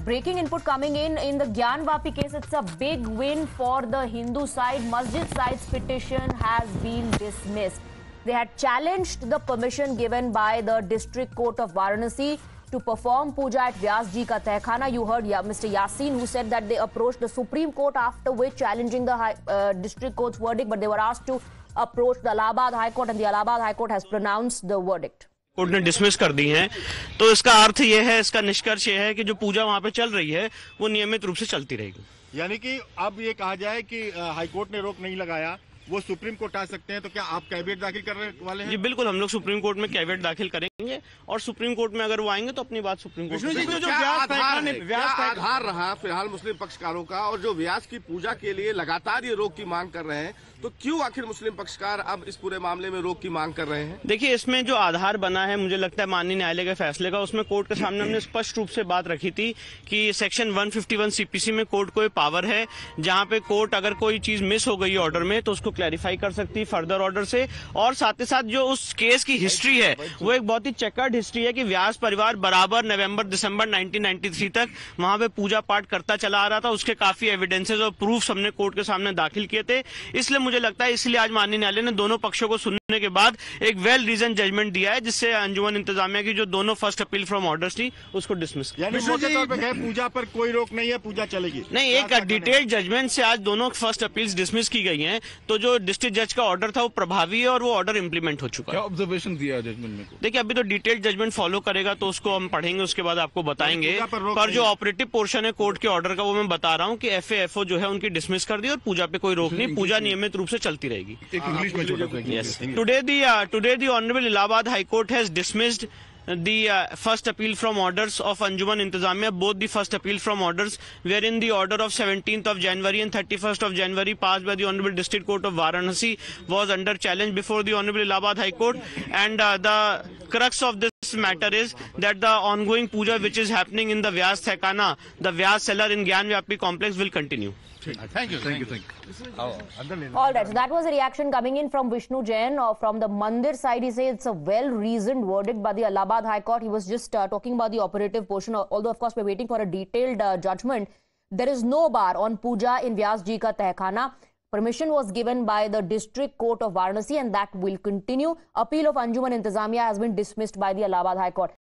Breaking input coming in the Gyanvapi case. It's a big win for the Hindu side. Masjid side's petition has been dismissed. They had challenged the permission given by the District Court of Varanasi to perform puja at Vyas Ji ka Tehkhana. You heard Mr. Yasin, who said that they approached the Supreme Court after which challenging the District Court's verdict, but they were asked to approach the Allahabad High Court, and the Allahabad High Court has pronounced the verdict. Court ने dismiss कर दी हैं, तो इसका अर्थ ये है, इसका निष्कर्ष ये है कि जो पूजा वहां पे चल रही है वो नियमित रूप से चलती रहेगी। यानी कि अब ये कहा जाए कि हाईकोर्ट ने रोक नहीं लगाया, वो सुप्रीम कोर्ट आ सकते हैं, तो क्या आप कैविएट दाखिल करने वाले हैं? जी बिल्कुल, हम लोग सुप्रीम कोर्ट में कैविएट दाखिल करेंगे और सुप्रीम कोर्ट में अगर वो आएंगे तो अपनी बात सुप्रीम कोर्ट में। जो आधार रहा फिलहाल मुस्लिम पक्षकारों का, और जो व्यास की पूजा के लिए लगातार ये रोक की मांग कर रहे हैं, तो क्यों आखिर मुस्लिम पक्षकार अब इस पूरे मामले में रोक की मांग कर रहे हैं? देखिए, इसमें जो आधार बना है, मुझे लगता है माननीय न्यायालय के फैसले का, उसमें कोर्ट के सामने हमने स्पष्ट रूप से बात रखी थी कि सेक्शन 151 सीपीसी में कोर्ट को पावर है, जहां पे कोर्ट अगर कोई चीज मिस हो गई ऑर्डर में तो उसको क्लैरिफाई कर सकती है फर्दर ऑर्डर से। और साथ ही साथ जो उस केस की हिस्ट्री है वो एक बहुत ही चेकर्ड हिस्ट्री है कि व्यास परिवार बराबर नवंबर दिसंबर 1993 तक वहां पे पूजा पाठ करता चला आ रहा था। उसके काफी एविडेंसेस और प्रूफ्स हमने कोर्ट के सामने दाखिल किए थे। इसलिए मुझे लगता है, इसलिए आज माननीय न्यायालय ने दोनों पक्षों को सुनने के बाद एक वेल रीजन जजमेंट दिया है, जिससे अंजुमन इंतजामिया की जो दोनों फर्स्ट अपील फ्रॉम ऑर्डर्स थी उसको डिसमिस किया। मोटे तौर पे पूजा पर कोई रोक नहीं है, पूजा चलेगी? नहीं, एक डिटेल्ड जजमेंट से आज दोनों फर्स्ट अपील्स डिसमिस की गई हैं, तो जो डिस्ट्रिक्ट जज का ऑर्डर था वो प्रभावी है और वो ऑर्डर इंप्लीमेंट हो चुका है। क्या ऑब्जर्वेशन दिया जजमेंट में? देखिए, अभी तो डिटेल्ड जजमेंट फॉलो करेगा तो उसको हम पढ़ेंगे, उसके बाद आपको बताएंगे। पर जो ऑपरेटिव पोर्शन है कोर्ट के ऑर्डर का, वो मैं बता रहा हूँ कि एफएफओ जो है उनकी डिसमिस कर दी और पूजा पे कोई रोक नहीं, पूजा नियमित रूप से चलती रहेगी। इंग्लिश में Yes. Today the Honorable Allahabad High Court has dismissed the first appeal from orders of Anjuman Intizamiya. Both the first appeal from orders, wherein the order of 17th of January and 31st of January passed by the Honorable District Court of Varanasi was under challenge before the Honorable Allahabad High Court, and the crux of this matter is that the ongoing puja which is happening in the Vyas Tehkhana, the Vyas cellar in Gyanvapi complex, will continue. Thank you. All right, so that was a reaction coming in from Vishnu Jain from the Mandir side. He says it's a well-reasoned verdict by the Allahabad High Court. He was just talking about the operative portion, although of course we're waiting for a detailed judgment. There is no bar on puja in Vyas Ji ka Tehkhana. Permission was given by the District Court of Varanasi, and that will continue. Appeal of Anjuman Intizamiya has been dismissed by the Allahabad High Court.